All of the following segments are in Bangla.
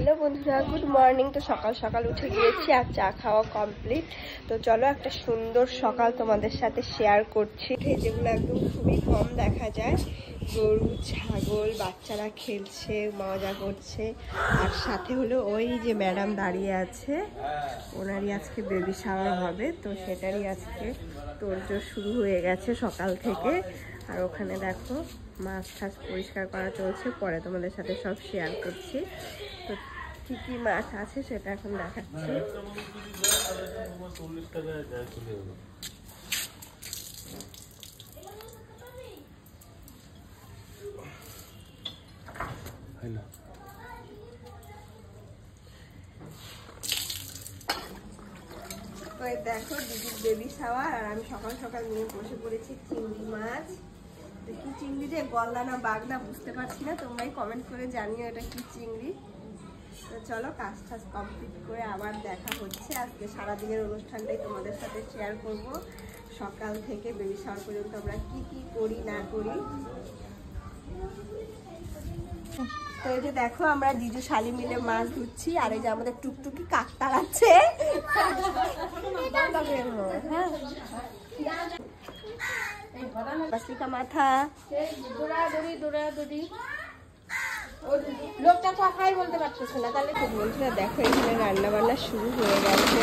হ্যালো বন্ধুরা, গুড মর্নিং। তো সকাল সকাল উঠে গিয়েছি আর চা খাওয়া কমপ্লিট। তো চলো একটা সুন্দর সকাল তোমাদের সাথে শেয়ার করছি, যেগুলো একদম খুবই কম দেখা যায়। গরু, ছাগল, বাচ্চারা খেলছে, মজা করছে। আর সাথে হলো ওই যে ম্যাডাম দাঁড়িয়ে আছে, ওনারই আজকে বেবি শাওয়ার হবে, তো সেটারই আজকে তোড়জোড় শুরু হয়ে গেছে সকাল থেকে। আর ওখানে দেখো মাছ টাছ পরিষ্কার করা চলছে, পরে তোমাদের সাথে সব শেয়ার করছি। তো কি কি মাছ আছে সেটা এখন দেখাচ্ছি। দেখো দিদির বেবি শাওয়ার, আর আমি সকাল সকাল নিয়ে বসে পড়েছি চিংড়ি মাছ। কি চিংড়ি রে, গলদা না বাগদা বুঝতে পারছি না, তোমরাই কমেন্ট করে জানিও এটা কি চিংড়ি। তো চলো কাজ টাজ কমপ্লিট করে আবার দেখা হচ্ছে। আজকে সারাদিনের অনুষ্ঠানটাই তোমাদের সাথে শেয়ার করব, সকাল থেকে বেবি শাওয়ার পর্যন্ত আমরা কি কি করি না করি। তো এই যে দেখো আমরা জিজু শালি মিলে মাছ ধুচ্ছি, আর এই যে আমাদের টুকটুকি কাক তাড়াচ্ছে। মাথা লোকটা কথাই বলতে পারতেছে না, তাহলে খুব বলছিল। দেখো এখানে রান্না বান্না শুরু হয়ে গেছে।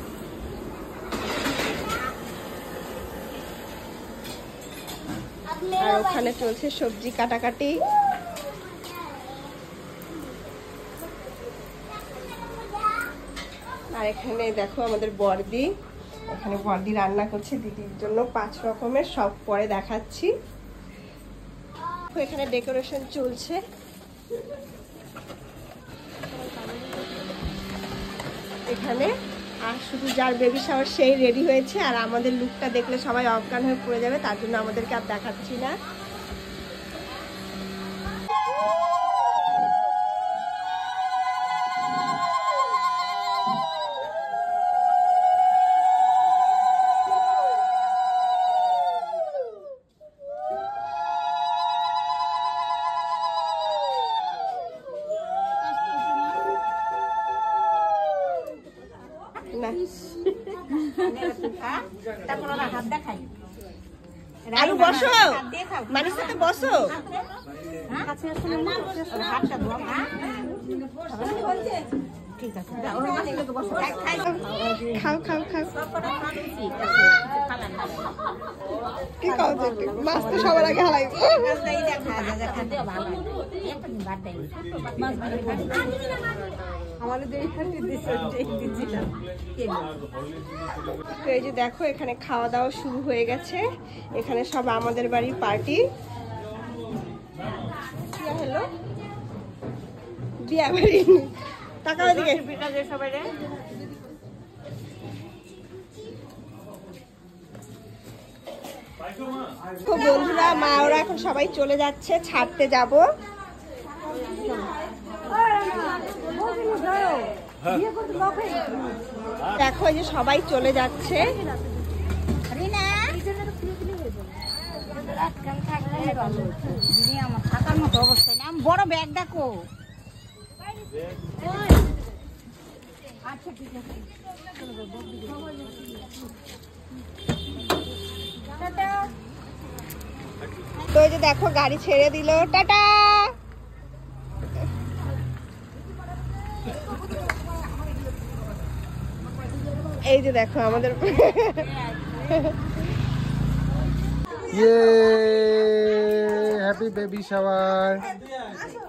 আর ওখানে চলছে সবজি কাটাকাটি। আর এখানে দেখো আমাদের বর্দি, এখানে বর্দি রান্না করছে দিদির জন্য 5 রকমের, সব পরে দেখাচ্ছি। এখানে ডেকোরেশন চলছে। এখানে আর শুধু যার বেবি শাওয়ার সেই রেডি হয়েছে, আর আমাদের লুকটা দেখলে সবাই অজ্ঞান হয়ে পড়ে যাবে, তার জন্য আমাদেরকে আর দেখাচ্ছি না। আরো বসো, মানুষ সাথে বসো। খাও খাও খাও। কি খাও? মাছ তো সবার আগে হারাই। এই যে দেখো এখানে খাওয়া দাওয়া শুরু হয়ে গেছে। এখানে সব আমাদের বাড়ির পার্টি। হলো বিয়া বাড়ি, টাকা ওইদিকে। বন্ধুরা মা ওরা এখন সবাই চলে যাচ্ছে, ছাড়তে যাব। দেখো যে সবাই চলে যাচ্ছে। থাকার মতো অবস্থায় না, বড় ব্যাগ দেখো। আচ্ছা ঠিক আছে, তো এই যে দেখো গাড়ি ছেড়ে দিল, টাটা। এই যে দেখো আমাদের হ্যাপি বেবি শাওয়ার।